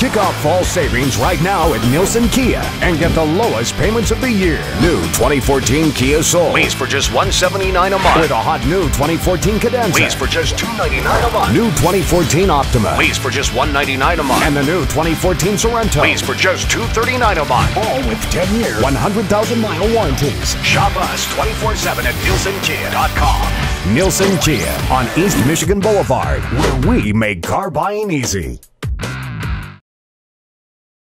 Kick off fall savings right now at Nielsen Kia and get the lowest payments of the year. New 2014 Kia Soul lease for just $179 a month. With a hot new 2014 Cadenza lease for just $299 a month. New 2014 Optima lease for just $199 a month. And the new 2014 Sorento lease for just $239 a month. All with 10-year, 100,000-mile warranties. Shop us 24/7 at NielsenKia.com. Nielsen Kia on East Michigan Boulevard, where we make car buying easy.